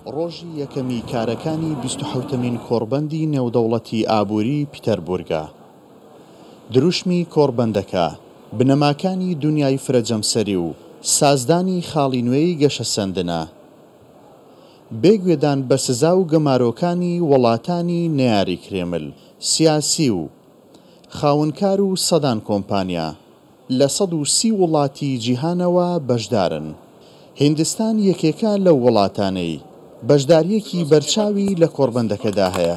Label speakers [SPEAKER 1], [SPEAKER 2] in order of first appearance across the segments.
[SPEAKER 1] ڕۆژی یەکەمی کارەکانی 27مین کۆڕبەندی نێودەوڵەتی ئابووری پیتەربورگە. دروشمی کۆڕبەندەکە بنەماکانی دنیای فرەجەمسەری و سازدانی خاڵی نوێی گەشەسەندنە، بێگوێدان بە سزا و گەمارۆکانی وڵاتانی نەیاری کرێمل، سیاسی و خاونکار و سەدان کۆمپانیا لە 130 وڵاتی جیهانەوە بەشدارن. هیندستان یەکێکە لەو وڵاتانەی بەشداریەکی بەرچاوی لە کۆڕبەندەکەدا هەیە.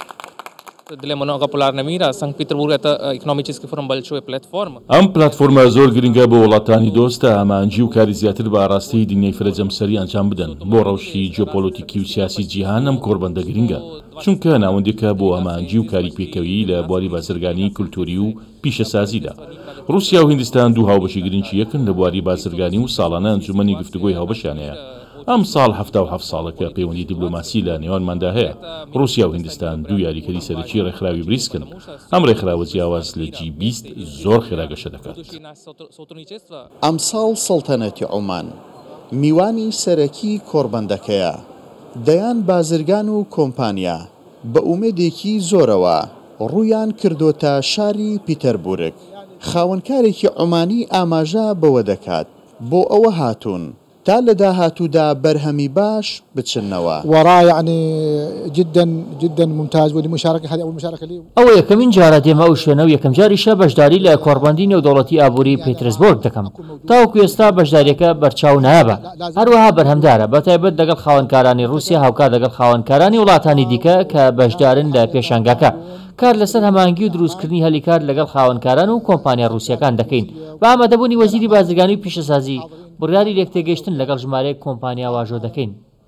[SPEAKER 2] ئەم پلاتفۆرمە زۆر گرنگە بۆ وڵاتانی دۆستە ئامانجی و کاری زیاتر بە ئاڕاستی دنیای فرەجەمسەری ئەنجام بدەن. بۆ ڕەوشی جیۆپۆلیتیکی و سیاسی جیهان ئەم کۆڕبەندە گرنگە، چونکە ناوەندێکە بۆ ئامانجی و کاری پێکەوی لە بواری بازرگانی کولتوری و پیشەسازیدا. رووسیا و هیندستان دوو هاوبەشی گرنگی یەکن لە بواری بازرگانی و ساڵانە ئەنجومەنی گفتوگۆی هاوبەشیان هەیە. ئەم ساڵ 77 ساڵەکە پەیوەندی دیبلۆماسی لە نێوانماندا هەیە. رووسیا و هیندستان دوو یاریکەری سەرەکی ڕێکخراوی بریسکن. ئەم ڕێکخراوە جیاواز لە G20 زۆر خێراگەشە دەکات.
[SPEAKER 1] ئەمساڵ سەڵتەنەتی عومان میوانی سەرەکی کۆڕبەندەکەیە. دەیان بازرگان و کۆمپانیا بە ئومێدێکی زۆرەوە ڕوویان کردوتە شاری پیتەربورگ. خاوەنکارێکی عومانی ئاماژە بەوە دەکات بۆ ئەوە هاتوون تا لە داهاتوودا بەرهەمی باش بچنەوە.
[SPEAKER 3] وراء يعني جدا ممتاز ولمشاركة هذه أول مشاركة لي.
[SPEAKER 4] ئەو یەکەمین جارە دێمە ئەو شوێنە و یەکەم جاریشە بەشداری لە کۆڕبەندی نێودەوڵەتی ئابووری پێترسبۆرگ دەکەم. تاوەکو ئێستا بەشداریەکە بەرچاو نایابە، هەروەها بەرهەمدارە، بەتایبەت لەگەڵ خاوەنکارانی رووسیا هاوکار لەگەڵ خاوەنکارانی وڵاتانی دیکە کە بەشدارن لە پێشانگاکە. کار لەسەر هەمانگی و دروستکردنی هەلیکار لەگەڵ خاوەنکاران و کۆمپانیا رووسیەکان دەکەین. بە ئامادەبوونی وەزیری بازرگانی و پیشەسازی بڕیاری لێکتێگەیشتن لەگەڵ ژمارەیەک کۆمپانیا واژۆ دەکەین.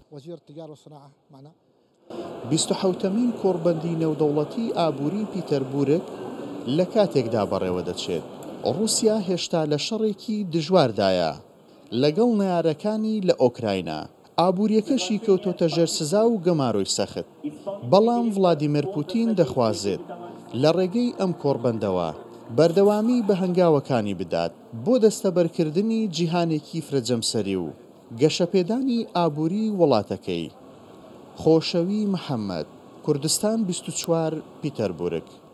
[SPEAKER 1] 27مین کۆڕبەندی نێودەوڵەتی ئابووری پیتەربورگ لە کاتێکدا بەڕێوە دەچێت. رووسیا هێشتا لە شەڕێکی دژواردایە لەگەڵ نەیارەکانی لە ئۆکراینە. ئابووریەکەشی کەوتۆتە ژێر سزا و گەماڕۆی سەخت. بەڵام ڤڵادیمیر پوتین دەخوازێت لە ڕێگەی ئەم کۆڕبەندەوە بەردەوامی بە هەنگاوەکانی بدات بۆ دەستەبەرکردنی جیهانێکی فرەجەمسەری و گەشەپێدانی ئابووری وڵاتەکەی. خۆشەوی محەممەد، کوردستان 24 پیتەربورگ.